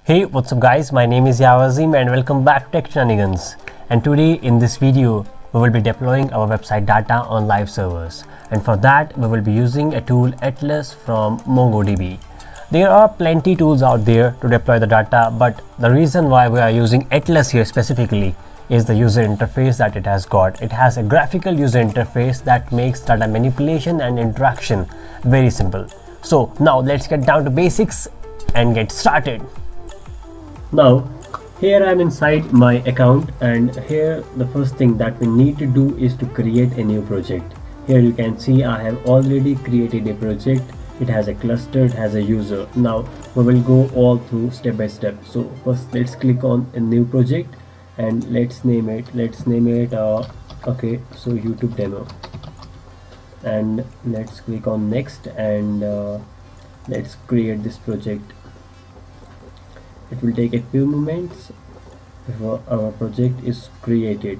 Hey, what's up guys, my name is Yawazim and welcome back to Tech Shenanigans. And today in this video we will be deploying our website data on live servers, and for that we will be using a tool Atlas from MongoDB. There are plenty tools out there to deploy the data, but the reason why we are using Atlas here specifically is the user interface that it has got. It has a graphical user interface that makes data manipulation and interaction very simple. So now let's get down to basics and get started. Now here I am inside my account, and here the first thing that we need to do is to create a new project. Here you can see I have already created a project. It has a cluster, it has a user. Now we will go all through step by step. So first let's click on a new project and let's name it okay, so YouTube demo, and let's click on next, and let's create this project. It will take a few moments before our project is created.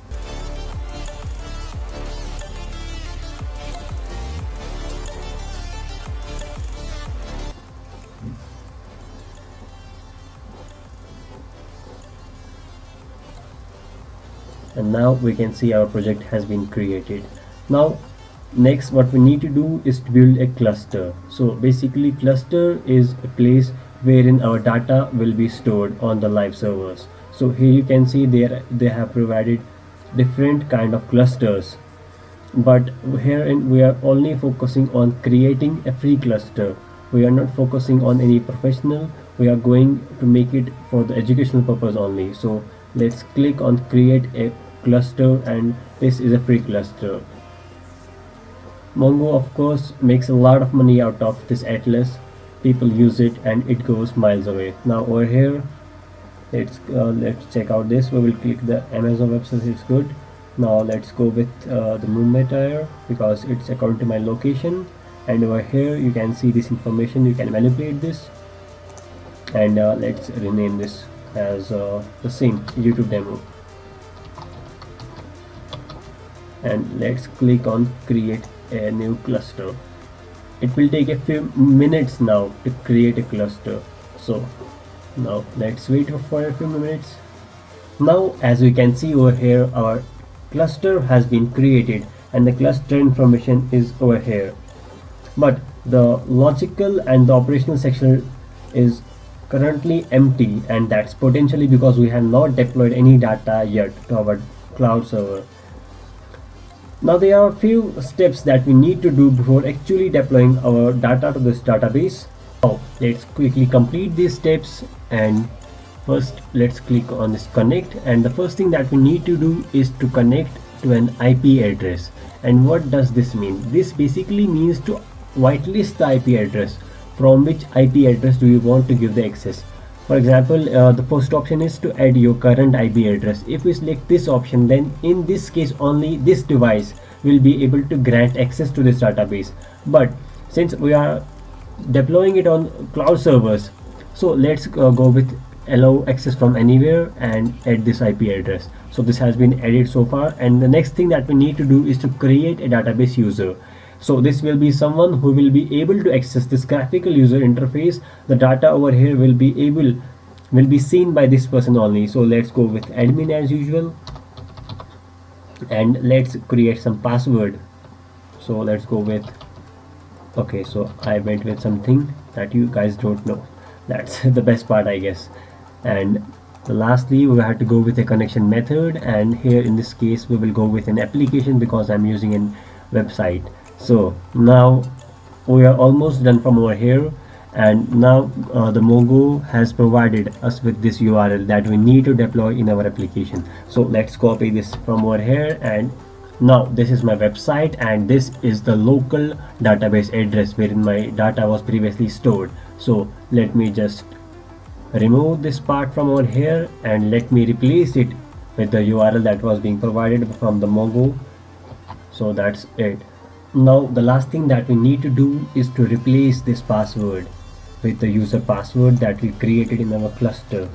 And now we can see our project has been created. Now next what we need to do is to build a cluster. So basically cluster is a place wherein our data will be stored on the live servers. So here you can see they have provided different kind of clusters, but herein we are only focusing on creating a free cluster. We are not focusing on any professional. We are going to make it for the educational purpose only. So let's click on create a cluster, and this is a free cluster. Mongo of course makes a lot of money out of this Atlas. People use it and it goes miles away. Now over here let's check out this. We will click the Amazon Web Services. It's good. Now let's go with the movement here because it's according to my location, and over here you can see this information. You can manipulate this, and let's rename this as the same YouTube demo, and let's click on create a new cluster. It will take a few minutes now to create a cluster, so now let's wait for a few minutes. Now as we can see over here, our cluster has been created and the cluster information is over here, but the logical and the operational section is currently empty, and that's potentially because we have not deployed any data yet to our cloud server. Now there are a few steps that we need to do before actually deploying our data to this database. Now let's quickly complete these steps, and first let's click on this connect, and the first thing that we need to do is to connect to an IP address. And what does this mean? This basically means to whitelist the IP address. From which IP address do you want to give the access? For example, the first option is to add your current IP address. If we select this option, then in this case only this device will be able to grant access to this database. But since we are deploying it on cloud servers, so let's go with allow access from anywhere and add this IP address. So this has been added so far, and the next thing that we need to do is to create a database user. So this will be someone who will be able to access this graphical user interface. The data over here will be seen by this person only. So let's go with admin as usual, and let's create some password. So let's go with, okay, so I went with something that you guys don't know. That's the best part, I guess. And lastly we have to go with a connection method, and here in this case we will go with an application because I'm using a website. So now we are almost done from over here, and now the Mongo has provided us with this URL that we need to deploy in our application. So let's copy this from over here, and now this is my website, and this is the local database address wherein my data was previously stored. So let me just remove this part from over here and let me replace it with the URL that was being provided from the Mongo. So that's it. Now the last thing that we need to do is to replace this password with the user password that we created in our cluster.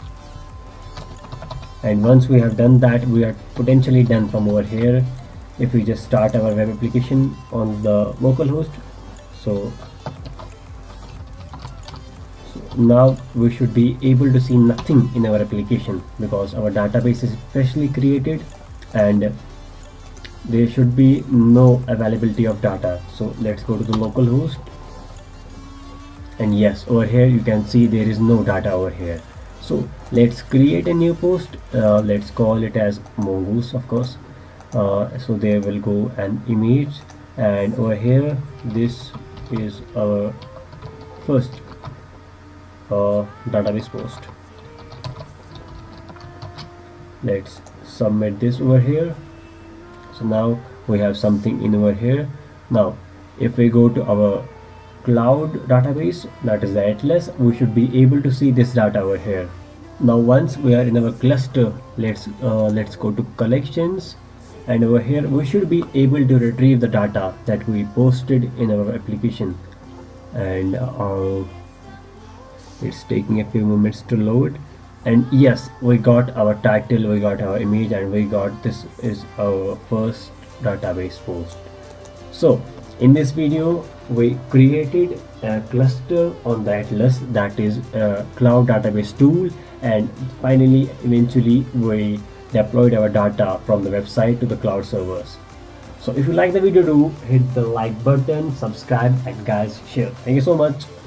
And once we have done that, we are potentially done from over here. If we just start our web application on the localhost, so now we should be able to see nothing in our application because our database is freshly created and there should be no availability of data. So let's go to the localhost, and yes, over here you can see there is no data over here. So let's create a new post. Let's call it as mongoose, of course. So there will go an image, and over here this is our first database post. Let's submit this over here. So now we have something in over here. Now if we go to our cloud database, that is the Atlas, we should be able to see this data over here. Now once we are in our cluster, let's go to collections, and over here we should be able to retrieve the data that we posted in our application. And it's taking a few moments to load, and yes, we got our title, we got our image, and we got this is our first database post. So in this video we created a cluster on the Atlas, that is a cloud database tool, and finally eventually we deployed our data from the website to the cloud servers. So if you like the video, do hit the like button, subscribe, and guys, share. Thank you so much.